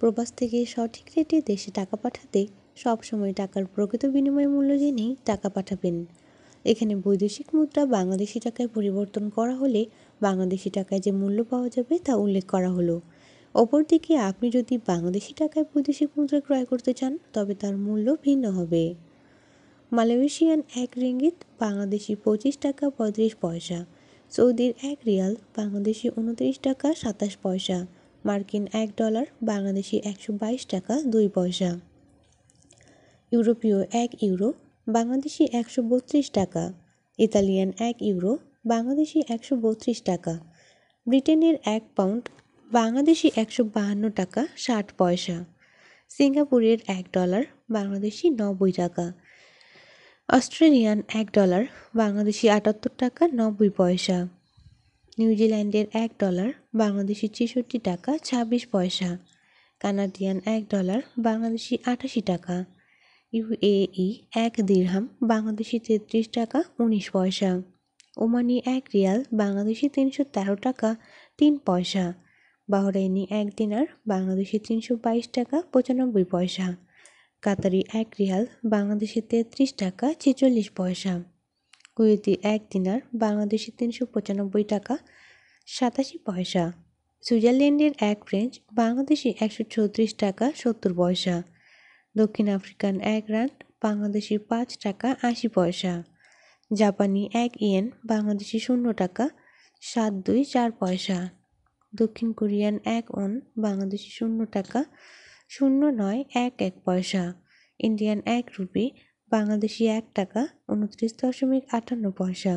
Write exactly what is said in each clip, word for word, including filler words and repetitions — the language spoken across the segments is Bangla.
প্রবাস থেকে সঠিক রেটে দেশে টাকা পাঠাতে সবসময় টাকার প্রকৃত বিনিময় মূল্য জেনেই টাকা পাঠাবেন। এখানে বৈদেশিক মুদ্রা বাংলাদেশি টাকায় পরিবর্তন করা হলে বাংলাদেশি টাকায় যে মূল্য পাওয়া যাবে তা উল্লেখ করা হলো। অপরদিকে আপনি যদি বাংলাদেশি টাকায় বৈদেশিক মুদ্রা ক্রয় করতে চান তবে তার মূল্য ভিন্ন হবে। মালয়েশিয়ান এক রিঙ্গিত বাংলাদেশি পঁচিশ টাকা পঁয়ত্রিশ পয়সা, সৌদির এক রিয়াল বাংলাদেশি উনত্রিশ টাকা সাতাশ পয়সা, মার্কিন এক ডলার বাংলাদেশি একশো বাইশ টাকা দুই পয়সা, ইউরোপীয় এক ইউরো বাংলাদেশি একশো বত্রিশ টাকা, ইতালিয়ান এক ইউরো বাংলাদেশি একশো বত্রিশ টাকা, ব্রিটেনের এক পাউন্ড বাংলাদেশি একশো বাহান্ন টাকা ষাট পয়সা, সিঙ্গাপুরের এক ডলার বাংলাদেশি নব্বই টাকা, অস্ট্রেলিয়ান এক ডলার বাংলাদেশি আটাত্তর টাকা নব্বই পয়সা, নিউজিল্যান্ডের এক ডলার বাংলাদেশি ছেষট্টি টাকা ছাব্বিশ পয়সা, কানাডিয়ান এক ডলার বাংলাদেশি আটাশি টাকা, ইউএই এক দিরহাম বাংলাদেশি তেত্রিশ টাকা উনিশ পয়সা, ওমানি এক রিয়াল বাংলাদেশি তিনশো তেরো টাকা তিন পয়সা, বাহরাইনি এক দিনার বাংলাদেশি তিনশো বাইশ টাকা পঁচানব্বই পয়সা, কাতারি এক রিয়াল বাংলাদেশি তেত্রিশ টাকা ছেচল্লিশ পয়সা, কুয়েতি এক দিনার বাংলাদেশি তিনশো পঁচানব্বই টাকা সাতাশি পয়সা, সুইজারল্যান্ডের এক ফ্রেঞ্চ বাংলাদেশি একশো চৌত্রিশ টাকা সত্তর পয়সা, দক্ষিণ আফ্রিকান এক রান্ড বাংলাদেশি পাঁচ টাকা আশি পয়সা, জাপানি এক ইয়েন বাংলাদেশি শূন্য টাকা সাত দুই চার পয়সা, দক্ষিণ কোরিয়ান এক ওন বাংলাদেশি শূন্য টাকা শূন্য নয় এক এক পয়সা, ইন্ডিয়ান এক রুপি বাংলাদেশি এক টাকা উনত্রিশ দশমিক আটান্ন পয়সা।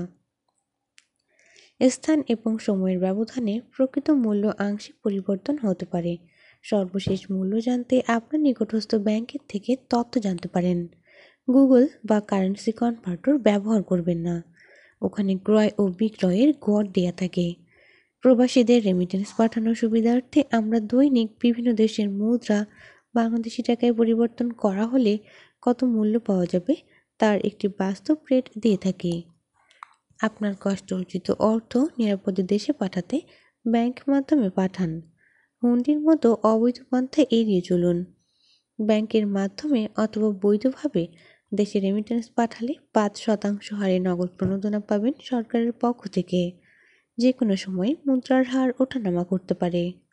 স্থান এবং সময়ের ব্যবধানে প্রকৃত মূল্য আংশিক পরিবর্তন হতে পারে। সর্বশেষ মূল্য জানতে আপনার নিকটস্থ ব্যাংকের থেকে তথ্য জানতে পারেন। গুগল বা কারেন্সি কনভার্টর ব্যবহার করবেন না, ওখানে ক্রয় ও বিক্রয়ের গড় দেয়া থাকে। প্রবাসীদের রেমিটেন্স পাঠানোর সুবিধার্থে আমরা দৈনিক বিভিন্ন দেশের মুদ্রা বাংলাদেশি টাকায় পরিবর্তন করা হলে কত মূল্য পাওয়া যাবে তার একটি বাস্তব রেট দিয়ে থাকি। আপনার কষ্ট অর্জিত অর্থ নিরাপদে দেশে পাঠাতে ব্যাংক মাধ্যমে পাঠান। হুন্ডির মতো অবৈধ পন্থা এড়িয়ে চলুন। ব্যাংকের মাধ্যমে অথবা বৈধভাবে দেশে রেমিটেন্স পাঠালে পাঁচ শতাংশ হারে নগদ প্রণোদনা পাবেন সরকারের পক্ষ থেকে। যে কোনো সময় মুদ্রার হার ওঠানামা করতে পারে।